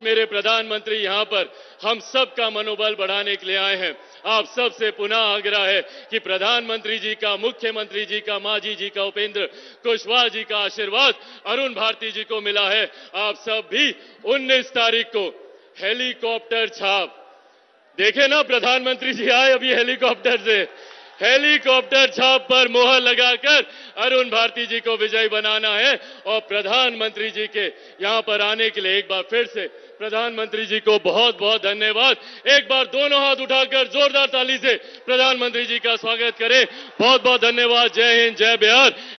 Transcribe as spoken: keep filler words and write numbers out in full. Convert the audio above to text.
मेरे प्रधानमंत्री यहाँ पर हम सब का मनोबल बढ़ाने के लिए आए हैं। आप सबसे पुनः आग्रह है कि प्रधानमंत्री जी का, मुख्यमंत्री जी का, मांझी जी का, उपेंद्र कुशवाहा जी का आशीर्वाद अरुण भारती जी को मिला है। आप सब भी उन्नीस तारीख को हेलीकॉप्टर छाप देखे ना, प्रधानमंत्री जी आए अभी हेलीकॉप्टर से, हेलीकॉप्टर छाप पर मोहर लगाकर अरुण भारती जी को विजयी बनाना है। और प्रधानमंत्री जी के यहां पर आने के लिए एक बार फिर से प्रधानमंत्री जी को बहुत बहुत धन्यवाद। एक बार दोनों हाथ उठाकर जोरदार ताली से प्रधानमंत्री जी का स्वागत करें। बहुत बहुत धन्यवाद। जय हिंद, जय बिहार।